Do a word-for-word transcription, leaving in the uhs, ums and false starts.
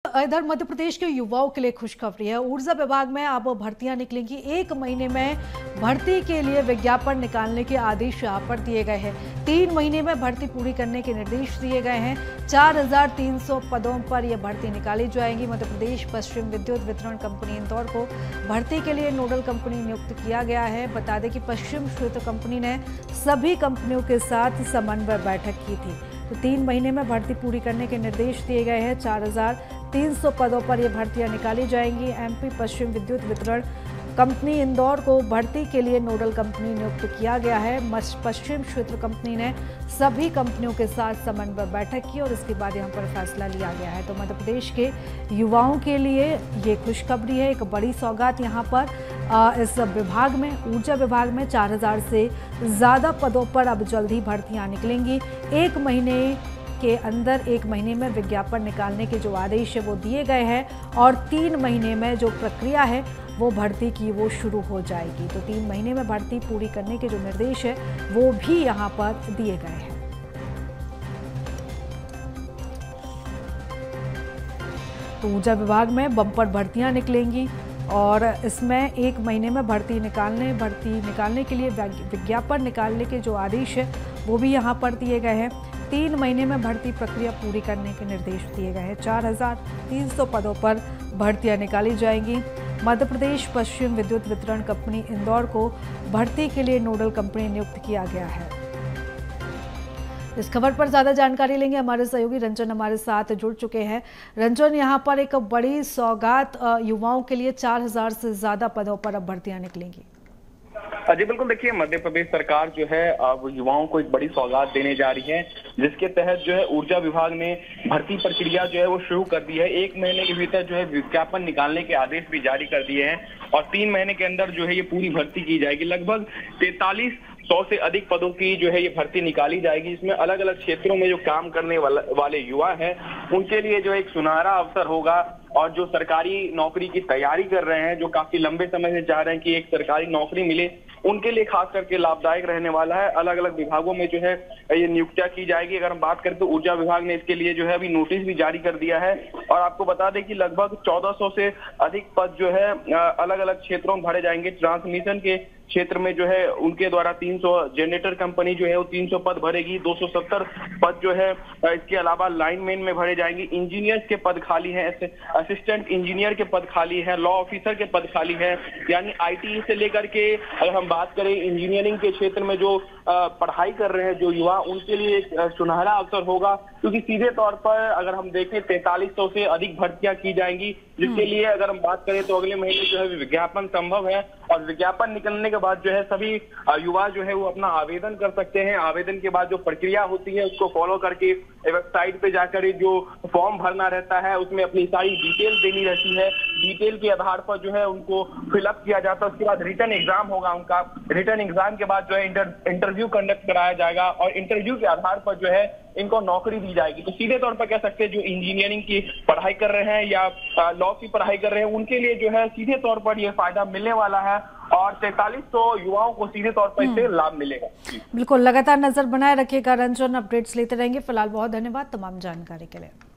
इधर मध्य प्रदेश के युवाओं के लिए खुशखबरी है। ऊर्जा विभाग में अब भर्तियां निकलेंगी। एक महीने में भर्ती के लिए विज्ञापन निकालने के आदेश यहाँ पर दिए गए हैं। तीन महीने में भर्ती पूरी करने के निर्देश दिए गए हैं। चार हजार तीन सौ पदों पर यह भर्ती निकाली जाएगी। मध्य प्रदेश पश्चिम विद्युत वितरण कंपनी इंदौर को भर्ती के लिए नोडल कंपनी नियुक्त किया गया है। बता दें कि पश्चिम क्षेत्र कंपनी ने सभी कंपनियों के साथ समन्वय बैठक की थी। तो तीन महीने में भर्ती पूरी करने के निर्देश दिए गए हैं। चार हजार तीन सौ पदों पर ये भर्तियां निकाली जाएंगी। एमपी पश्चिम विद्युत वितरण कंपनी इंदौर को भर्ती के लिए नोडल कंपनी नियुक्त किया गया है। पश्चिम क्षेत्र कंपनी ने सभी कंपनियों के साथ समन्वय बैठक की और इसके बाद यहां पर फैसला लिया गया है। तो मध्य प्रदेश के युवाओं के लिए ये खुशखबरी है, एक बड़ी सौगात यहां पर इस विभाग में, ऊर्जा विभाग में चार हजार से ज़्यादा पदों पर अब जल्द ही भर्तियाँ निकलेंगी। एक महीने के अंदर एक महीने में विज्ञापन निकालने के जो आदेश है वो दिए गए हैं और तीन महीने में जो प्रक्रिया है वो भर्ती की वो शुरू हो जाएगी। तो तीन महीने में भर्ती पूरी करने के जो निर्देश है वो भी यहाँ पर दिए गए हैं। तो ऊर्जा विभाग में बम्पर भर्तियां निकलेंगी और इसमें एक महीने में भर्ती निकालने भर्ती निकालने के लिए विज्ञापन निकालने के जो आदेश है वो भी यहाँ पर दिए गए हैं। तीन महीने में भर्ती प्रक्रिया पूरी करने के निर्देश दिए गए हैं। चार हजार तीन सौ पदों पर भर्तियां निकाली जाएंगी। मध्य प्रदेश पश्चिम विद्युत वितरण कंपनी इंदौर को भर्ती के लिए नोडल कंपनी नियुक्त किया गया है। इस खबर पर ज्यादा जानकारी लेंगे, हमारे सहयोगी रंजन हमारे साथ जुड़ चुके हैं। रंजन, यहाँ पर एक बड़ी सौगात युवाओं के लिए, चार हजार से ज्यादा पदों पर अब भर्तियां निकलेंगी। जी बिल्कुल, देखिए मध्य प्रदेश सरकार जो है अब युवाओं को एक बड़ी सौगात देने जा रही है, जिसके तहत जो है ऊर्जा विभाग ने भर्ती प्रक्रिया जो है वो शुरू कर दी है। एक महीने के भीतर जो है विज्ञापन निकालने के आदेश भी जारी कर दिए हैं और तीन महीने के अंदर जो है ये पूरी भर्ती की जाएगी। लगभग तैतालीस सौ से अधिक पदों की जो है ये भर्ती निकाली जाएगी। इसमें अलग अलग क्षेत्रों में जो काम करने वाला, वाले युवा हैं उनके लिए जो एक सुनहरा अवसर होगा और जो सरकारी नौकरी की तैयारी कर रहे हैं, जो काफी लंबे समय से चाह रहे हैं कि एक सरकारी नौकरी मिले, उनके लिए खास करके लाभदायक रहने वाला है। अलग अलग विभागों में जो है ये नियुक्तियां की जाएगी। अगर हम बात करें तो ऊर्जा विभाग ने इसके लिए जो है अभी नोटिस भी जारी कर दिया है और आपको बता दें कि लगभग चौदह सौ से अधिक पद जो है अलग अलग क्षेत्रों में भरे जाएंगे। ट्रांसमिशन के क्षेत्र में जो है उनके द्वारा तीन सौ, जनरेटर कंपनी जो है वो तीन सौ पद भरेगी। दो सौ सत्तर पद जो है इसके अलावा लाइनमैन में भरे जाएंगे। इंजीनियर्स के पद खाली हैं, असिस्टेंट इंजीनियर के पद खाली हैं, लॉ ऑफिसर के पद खाली हैं। यानी आईटी से लेकर के अगर हम बात करें इंजीनियरिंग के क्षेत्र में जो पढ़ाई कर रहे हैं जो युवा, उनके लिए एक सुनहरा अवसर होगा, क्योंकि सीधे तौर पर अगर हम देखें तैतालीस सौ से अधिक भर्तियां की जाएंगी, जिसके लिए अगर हम बात करें तो अगले महीने जो है विज्ञापन संभव है और विज्ञापन निकलने के बाद जो है सभी युवा जो है वो अपना आवेदन कर सकते हैं। आवेदन के बाद जो प्रक्रिया होती है उसको फॉलो करके वेबसाइट पे जाकर जो फॉर्म भरना रहता है उसमें अपनी सारी डिटेल देनी रहती है। डिटेल के आधार पर जो है उनको फिलअप किया जाता है। उसके बाद रिटर्न एग्जाम होगा उनका। रिटर्न एग्जाम के बाद जो है इंटर, इंटरव्यू कंडक्ट कराया जाएगा और इंटरव्यू के आधार पर जो है इनको नौकरी दी जाएगी। तो सीधे तौर पर कह सकते हैं जो इंजीनियरिंग की पढ़ाई कर रहे हैं या लॉ की पढ़ाई कर रहे हैं उनके लिए जो है सीधे तौर पर यह फायदा मिलने वाला है और तैतालीस सौ युवाओं को सीधे तौर पर इससे लाभ मिलेगा। बिल्कुल, लगातार नजर बनाए रखिएगा रंजन, अपडेट्स लेते रहेंगे। फिलहाल बहुत धन्यवाद तमाम जानकारी के लिए।